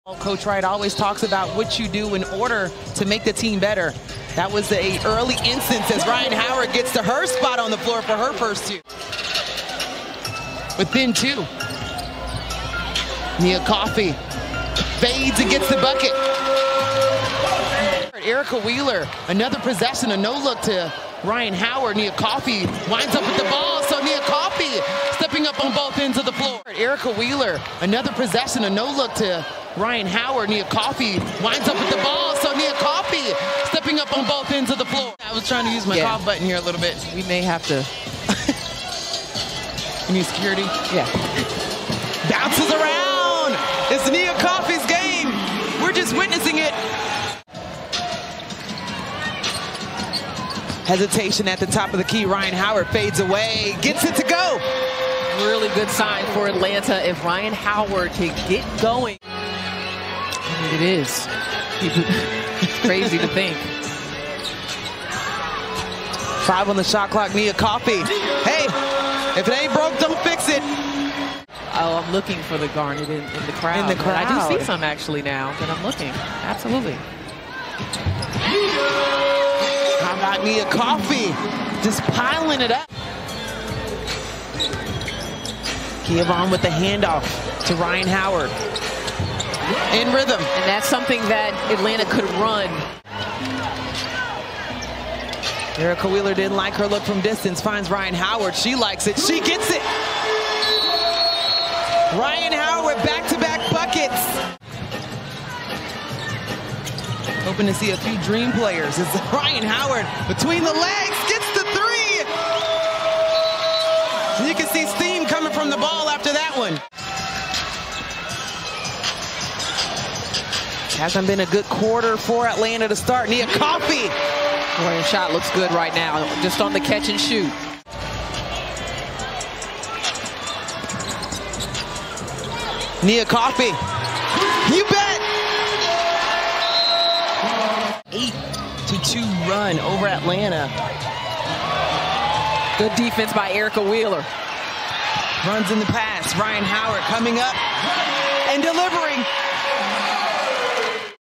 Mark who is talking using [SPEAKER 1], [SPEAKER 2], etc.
[SPEAKER 1] Coach Wright always talks about what you do in order to make the team better. That was an early instance as Ryan Howard gets to her spot on the floor for her first two. Within two. Coffey fades and gets the bucket. Erica Wheeler, another possession, a no-look to Ryan Howard. Coffey winds up with the ball, so Coffey stepping up on both ends of the floor. Erica Wheeler, another possession, a no-look to Ryan Howard. Coffey winds up with the ball, so Coffey stepping up on both ends of the floor. I was trying to use my cough button here a little bit.
[SPEAKER 2] We may have to.
[SPEAKER 1] You need security?
[SPEAKER 2] Yeah.
[SPEAKER 1] Bounces around. It's Coffey's game. We're just witnessing it. Hesitation at the top of the key. Ryan Howard fades away, gets it to go.
[SPEAKER 2] Really good sign for Atlanta if Ryan Howard can get going. It is. Crazy to think.
[SPEAKER 1] 5 on the shot clock. Coffey. Hey, if it ain't broke, don't fix it.
[SPEAKER 2] Oh, I'm looking for the garnet in the crowd.
[SPEAKER 1] In the crowd.
[SPEAKER 2] I do see some actually now that I'm looking. Absolutely.
[SPEAKER 1] How about Coffey just piling it up? Kievon with the handoff to Ryan Howard. In rhythm.
[SPEAKER 2] And that's something that Atlanta could run.
[SPEAKER 1] Erica Wheeler didn't like her look from distance. Finds Ryan Howard. She likes it. She gets it. Ryan Howard back-to-back buckets. Hoping to see a few dream players. It's Ryan Howard between the legs, gets the three. And you can see steam coming from the ball after that one. Hasn't been a good quarter for Atlanta to start. Coffey.
[SPEAKER 2] Boy, her shot looks good right now, just on the catch and shoot.
[SPEAKER 1] Coffey. You bet. 8-2 run over Atlanta.
[SPEAKER 2] Good defense by Erica Wheeler.
[SPEAKER 1] Runs in the pass. Ryan Howard coming up and delivering.